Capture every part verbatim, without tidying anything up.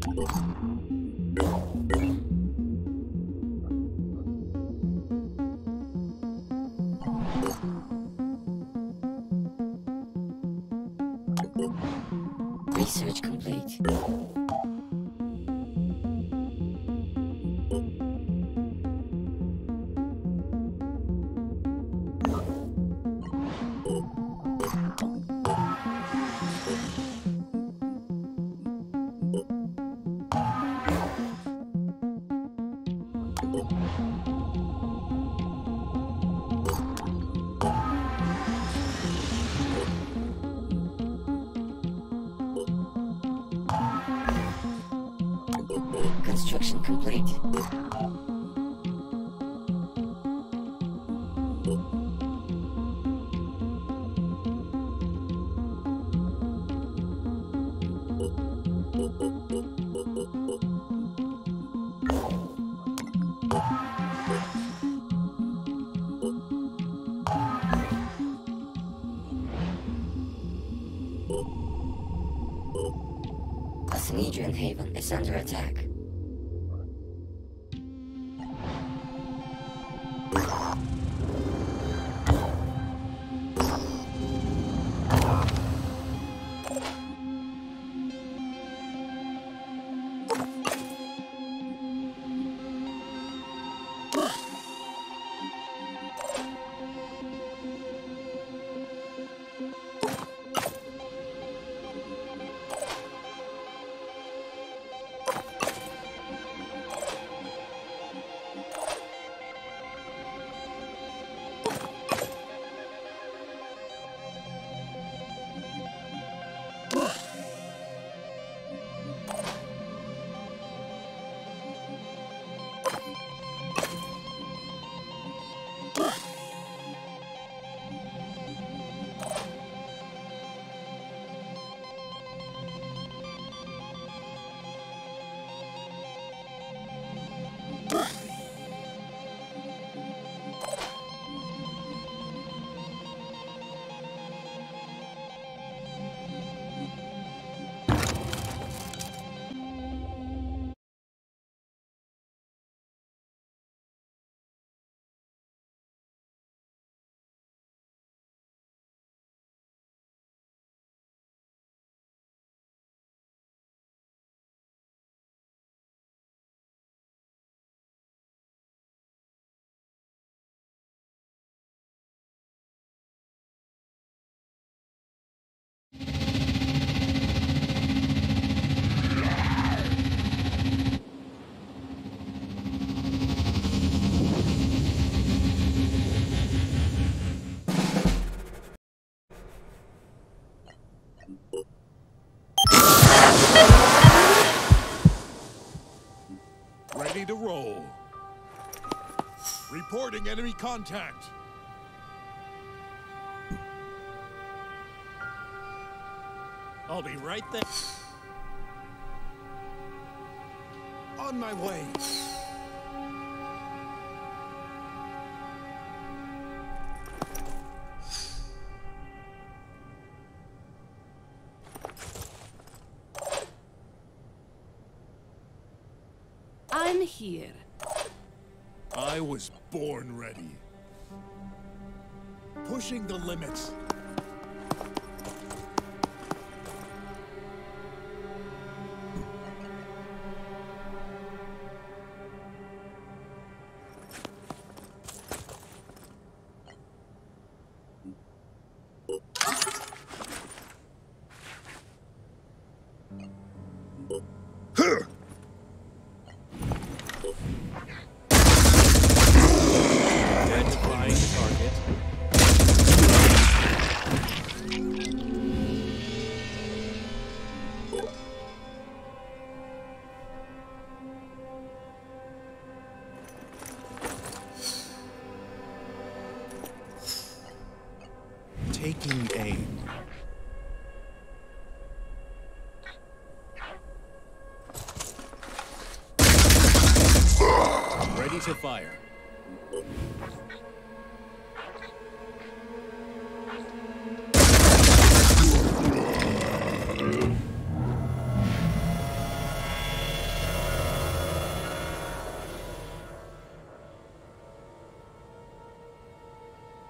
Research complete. Construction complete. A Sanhedrin haven is under attack. Ready to roll. Reporting enemy contact. I'll be right there. On my way. I'm here. I was born ready. Pushing the limits. Identifying target. Taking aim. Ready to fire.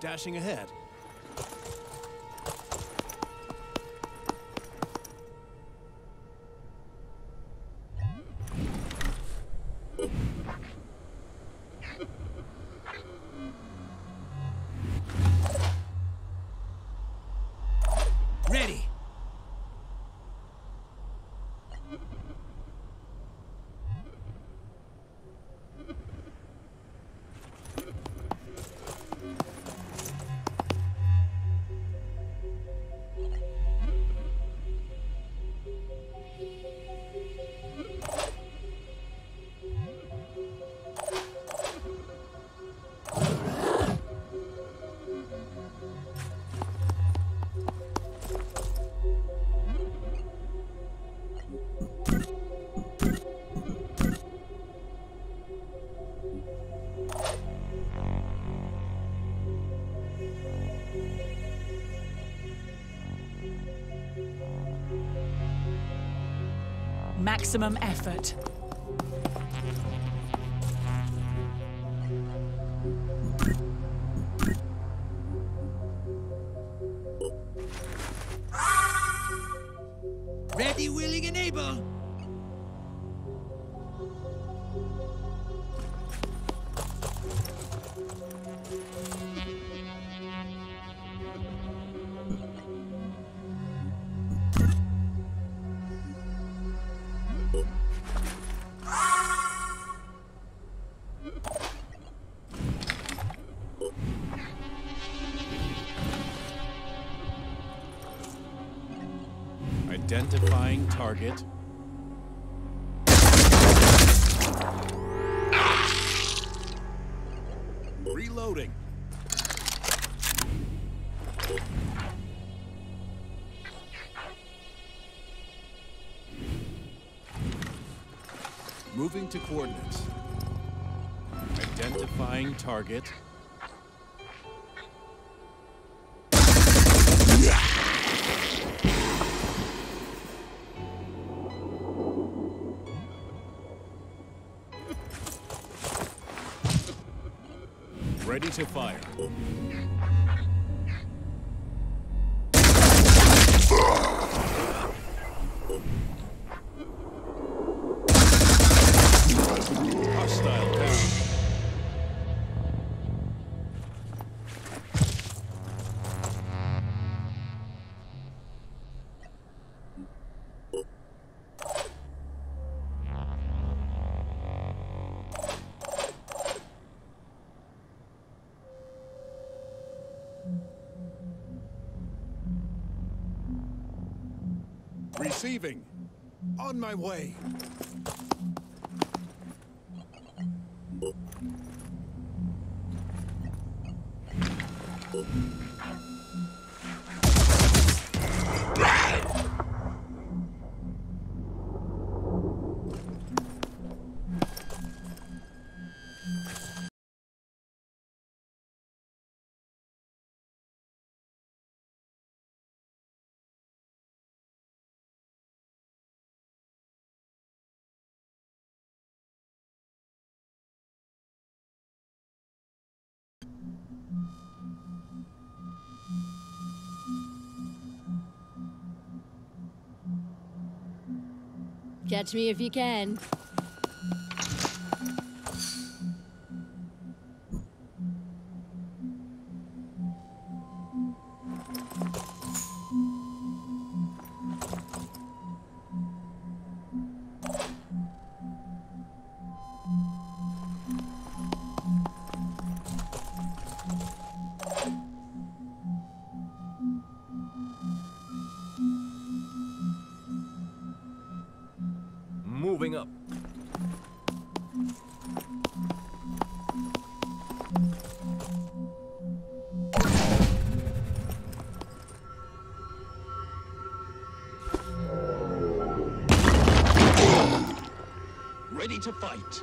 Dashing ahead. Ready. Maximum effort. Ready, willing, and able. Identifying target. Reloading. Moving to coordinates. Identifying target. Ready to fire. Hostile down. Receiving. On my way. Catch me if you can. Moving up. Ready to fight.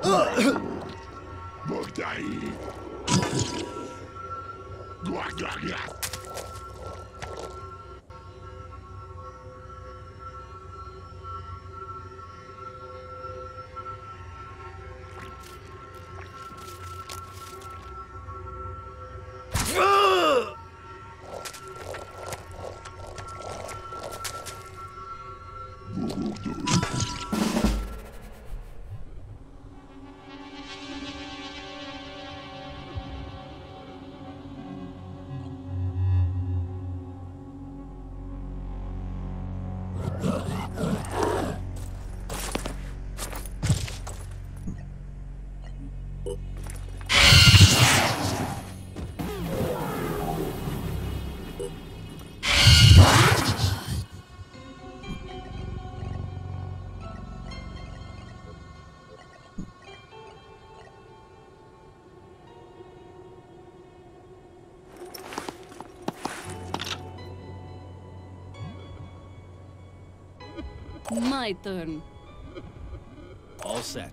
My turn. All set.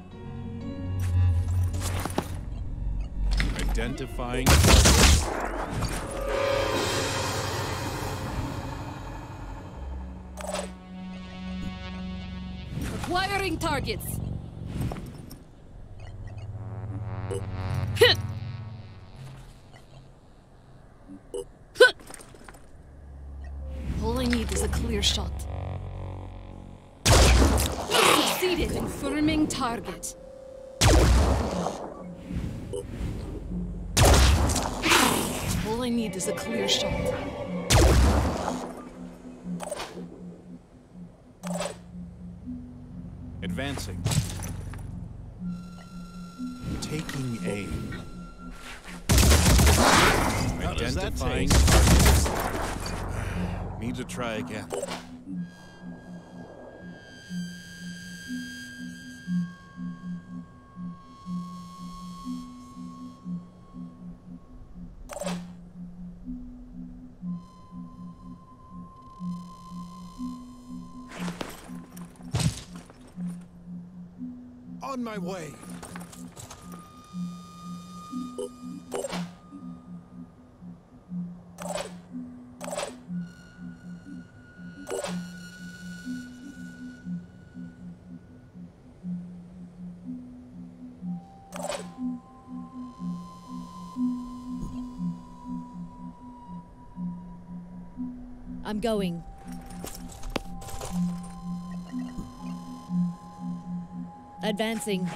Identifying. Acquiring targets. All I need is a clear shot. Succeeded. Confirming target. All I need is a clear shot. Advancing. Taking aim. How does that Identifying taste? targets. Need to try again. On my way. I'm going. Advancing.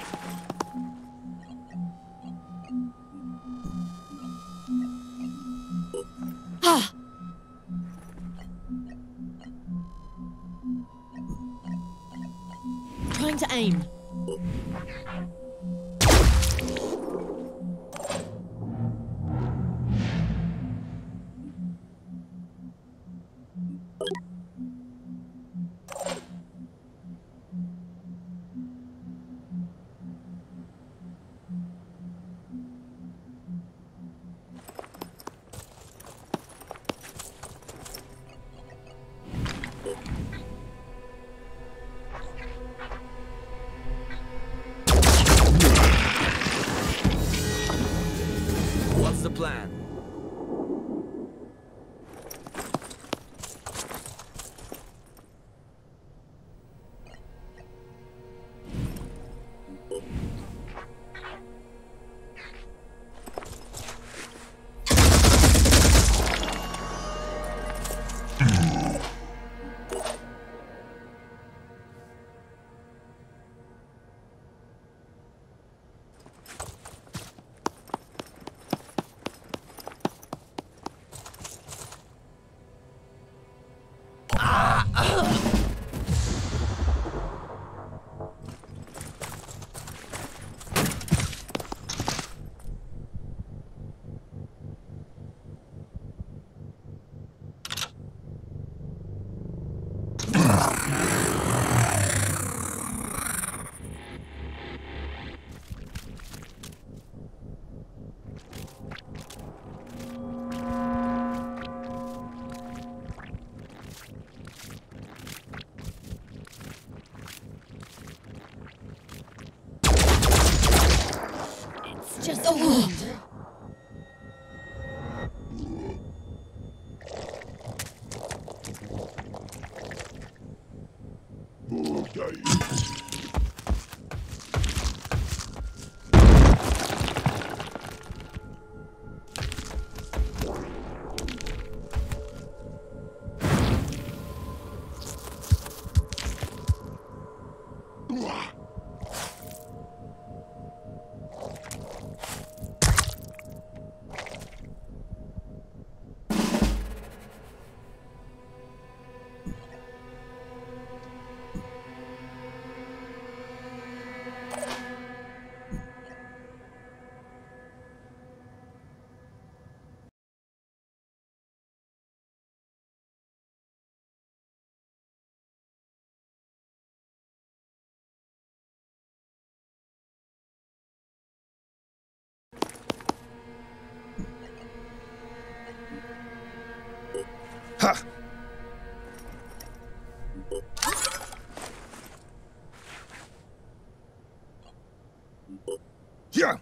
Ah! Trying to aim. What's the plan? just a wound. Ha! Yeah.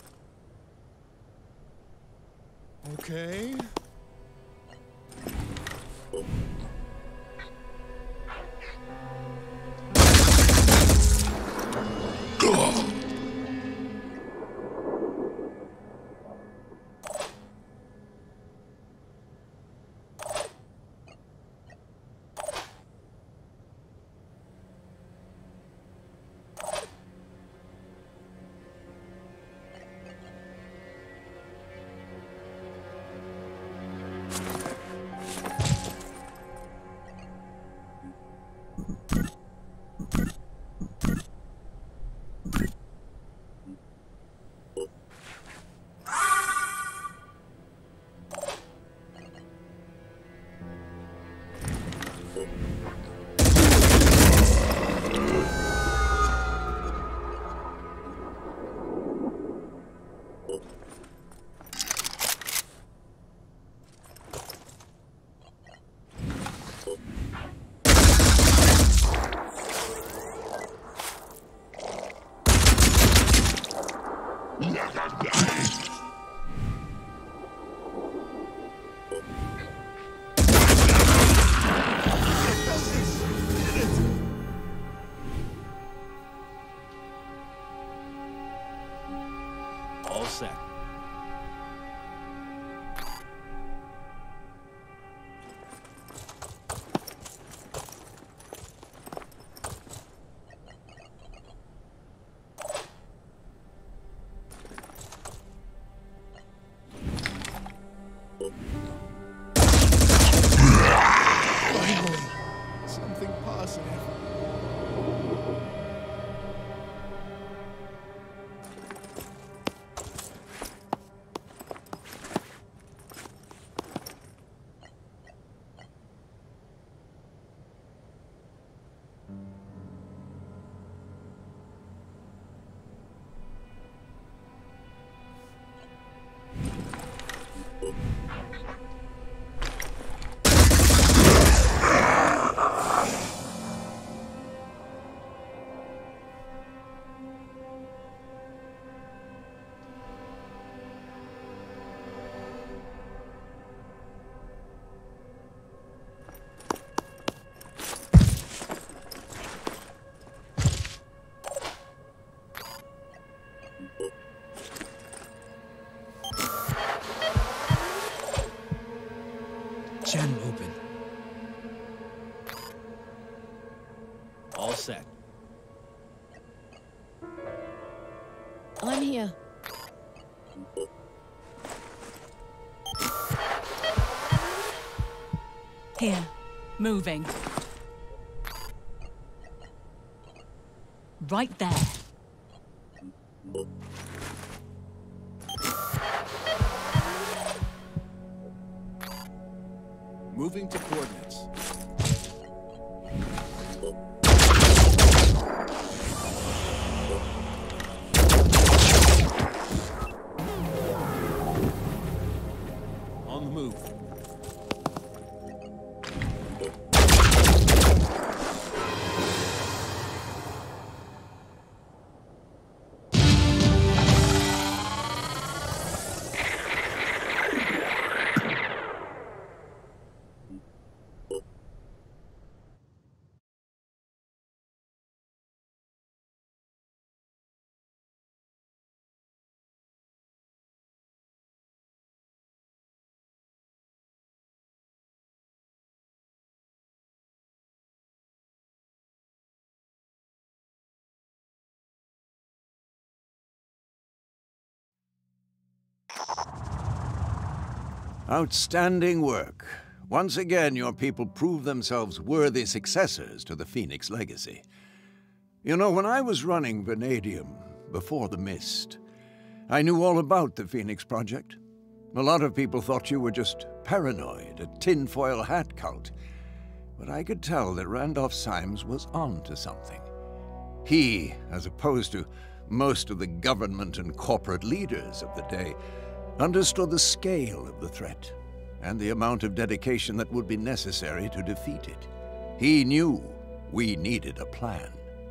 Okay. All set. Finally, something positive. Channel open. All set. I'm here. Here. Moving. Right there. Moving to coordinates. On the move. Outstanding work. Once again, your people proved themselves worthy successors to the Phoenix legacy. You know, when I was running Vanadium before the Mist, I knew all about the Phoenix Project. A lot of people thought you were just paranoid, a tinfoil hat cult. But I could tell that Randolph Symes was on to something. He, as opposed to most of the government and corporate leaders of the day, understood the scale of the threat and the amount of dedication that would be necessary to defeat it. He knew we needed a plan.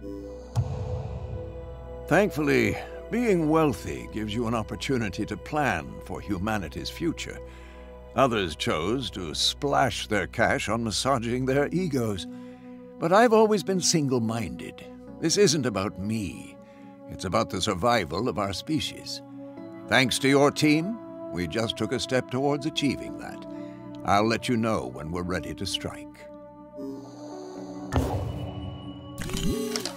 Thankfully, being wealthy gives you an opportunity to plan for humanity's future. Others chose to splash their cash on massaging their egos. But I've always been single-minded. This isn't about me. It's about the survival of our species. Thanks to your team, we just took a step towards achieving that. I'll let you know when we're ready to strike.